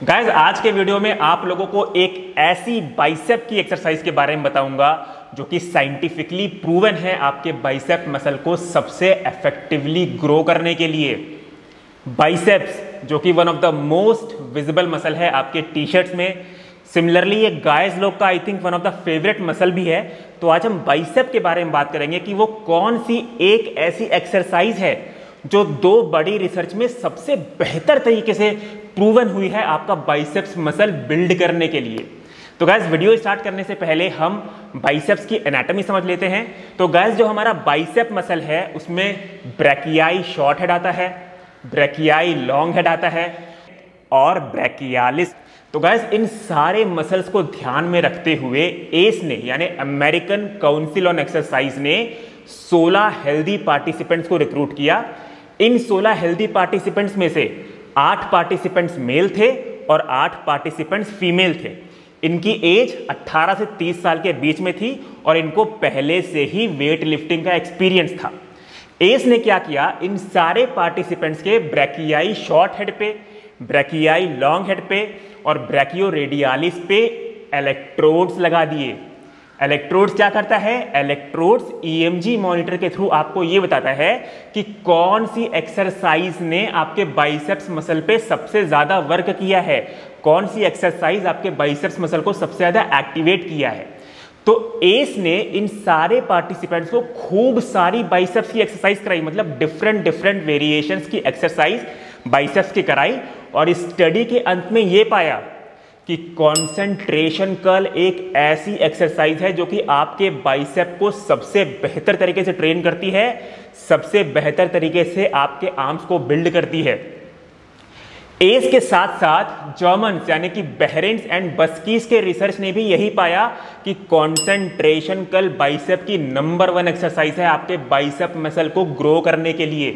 Guys आज के video में आप लोगों को एक ऐसी बाइसेप की एक्सरसाइज के बारे में बताऊंगा जो कि साइंटिफिकली प्रूवन है आपके बाइसेप मसल को सबसे इफेक्टिवली ग्रो करने के लिए। बाइसेप्स जो कि one of the most visible muscle है आपके टी शर्ट्स में, सिमिलरली ये गाइस लोग का I think one of the favourite muscle भी है। तो आज हम बाइसेप के बारे में बात करेंगे कि वो कौन सी एक ऐसी एक्सरसाइज है जो दो बड़ी रिसर्च में सबसे बेहतर तरीके से प्रूवन हुई है आपका बाइसेप्स मसल बिल्ड करने के लिए। तो गाइस वीडियो स्टार्ट करने से पहले हम बाइसेप्स की एनाटॉमी समझ लेते हैं। तो गाइस जो हमारा बाइसेप मसल है उसमें ब्रैकियाई शॉर्ट हेड आता है, ब्रैकियाई लॉन्ग हेड आता है और ब्रैकियालिस। तो गाइस इन सारे मसल्स को ध्यान में रखते हुए एस ने यानी अमेरिकन काउंसिल ऑन एक्सरसाइज ने 16 हेल्दी पार्टिसिपेंट्स को रिक्रूट किया। इन 16 हेल्दी पार्टिसिपेंट्स में से 8 पार्टिसिपेंट्स मेल थे और 8 पार्टिसिपेंट्स फीमेल थे। इनकी एज 18 से 30 साल के बीच में थी और इनको पहले से ही वेट लिफ्टिंग का एक्सपीरियंस था। एस ने क्या किया, इन सारे पार्टिसिपेंट्स के ब्रैकियाई शॉर्ट हेड पे, ब्रैकियाई लॉन्ग हेड पे और ब्रैकियो रेडियालिस पे इलेक्ट्रोड्स लगा दिए। इलेक्ट्रोड्स क्या करता है, इलेक्ट्रोड्स ईएमजी मॉनिटर के थ्रू आपको यह बताता है कि कौन सी एक्सरसाइज ने आपके बाइसेप्स मसल पे सबसे ज्यादा वर्क किया है, कौन सी एक्सरसाइज आपके बाइसेप्स मसल को सबसे ज्यादा एक्टिवेट किया है। तो एस ने इन सारे पार्टिसिपेंट्स को खूब सारी बाइसेप्स की एक्सरसाइज कराई, मतलब डिफरेंट वेरिएशंस की एक्सरसाइज बाइसेप्स की कराई और इस स्टडी के अंत में यह पाया कि कंसंट्रेशन कर्ल एक ऐसी एक्सरसाइज है जो कि आपके बाइसेप को सबसे बेहतर तरीके से ट्रेन करती है, सबसे बेहतर तरीके से आपके आर्म्स को बिल्ड करती है। एस के साथ साथ जर्मन्स यानी कि बेहरेंस एंड बस्कीस के रिसर्च ने भी यही पाया कि कंसंट्रेशन कर्ल बाइसेप की नंबर 1 एक्सरसाइज है आपके बाइसेप मसल को ग्रो करने के लिए।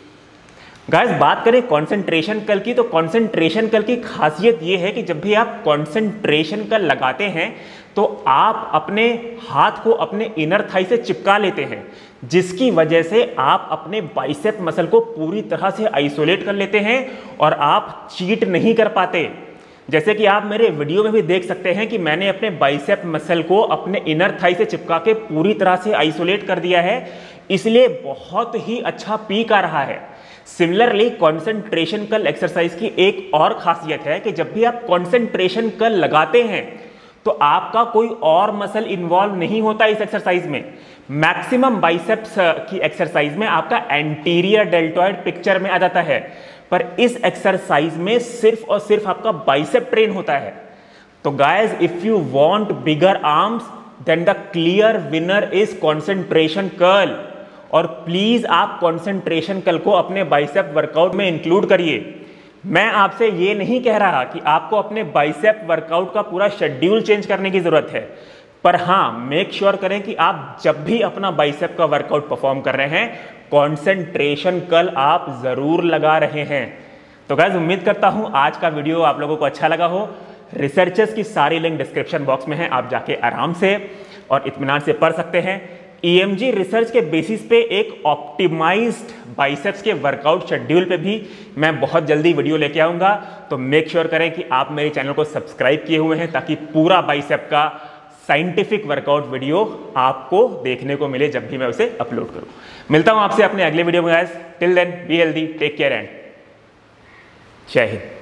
गाइस बात करें कंसंट्रेशन कर्ल की, तो कंसंट्रेशन कर्ल की खासियत यह है कि जब भी आप कंसंट्रेशन कर्ल लगाते हैं तो आप अपने हाथ को अपने इनर थाई से चिपका लेते हैं, जिसकी वजह से आप अपने बाइसेप मसल को पूरी तरह से आइसोलेट कर लेते हैं और आप चीट नहीं कर पाते। जैसे कि आप मेरे वीडियो में भी देख सकते हैं कि मैंने अपने बाइसेप मसल को अपने इनर थाई से चिपका के पूरी तरह से आइसोलेट कर दिया है, इसलिए बहुत ही अच्छा पीक आ रहा है। सिमिलरली कंसंट्रेशन कर्ल एक्सरसाइज की एक और खासियत है कि जब भी आप कंसंट्रेशन कर्ल लगाते हैं तो आपका कोई और मसल इन्वॉल्व नहीं होता इस एक्सरसाइज में। मैक्सिमम बाइसेप्स की एक्सरसाइज में आपका एंटीरियर डेल्टॉइड पिक्चर में आ जाता है, पर इस एक्सरसाइज में सिर्फ और सिर्फ आपका बाइसेप ट्रेन होता है। तो guys if you want bigger arms then the clear winner is concentration curl. और प्लीज आप कंसंट्रेशन कर्ल को अपने बाइसेप वर्कआउट में इंक्लूड करिए। मैं आपसे ये नहीं कह रहा कि आपको अपने बाइसेप वर्कआउट का पूरा शेड्यूल चेंज करने की जरूरत है, पर हाँ मेक श्योर करें कि आप जब भी अपना बाइसेप का वर्कआउट परफॉर्म कर रहे हैं कंसंट्रेशन कर्ल आप जरूर लगा रहे हैं। तो गाइस उम्मीद करता हूं आज का वीडियो आप लोगों को अच्छा लगा हो। रिसर्चर्स की सारी लिंक डिस्क्रिप्शन बॉक्स में है, आप जाके आराम से और इत्मीनान से पढ़ सकते हैं। ईएमजी रिसर्च के बेसिस पे एक ऑप्टिमाइज्ड बाइसेप्स के वर्कआउट शेड्यूल पे भी मैं बहुत जल्दी वीडियो लेके आऊंगा। तो मेक श्योर करें कि आप मेरे चैनल को सब्सक्राइब किए हुए हैं ताकि पूरा बाइसेप का साइंटिफिक वर्कआउट वीडियो आपको देखने को मिले जब भी मैं उसे अपलोड करूं। मिलता हूं आपसे अपने अगले वीडियो में guys. Till then be healthy, take care and जय हिंद।